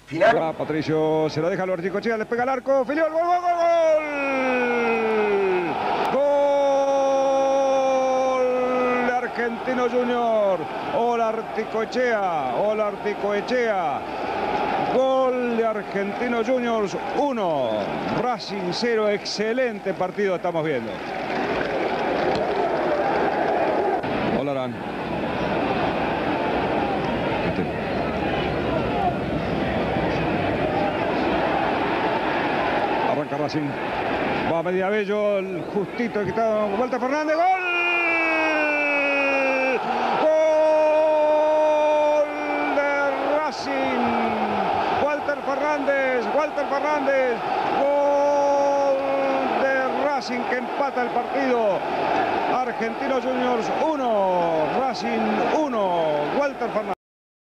Final. Va Patricio, se lo deja a Articochea, le pega al arco, Filiol, gol, gol, gol, gol. Gol de Argentino Junior. Hola Articochea, hola Articochea. Gol de Argentino Juniors 1, Racing 0, excelente partido estamos viendo. Hola Arán. Arranca Racing. Va a Mediabello, el justito que está. Walter Fernández, gol. Gol de Racing. Walter Fernández, gol de Racing que empata el partido. Argentinos Juniors 1, Racing 1, Walter Fernández.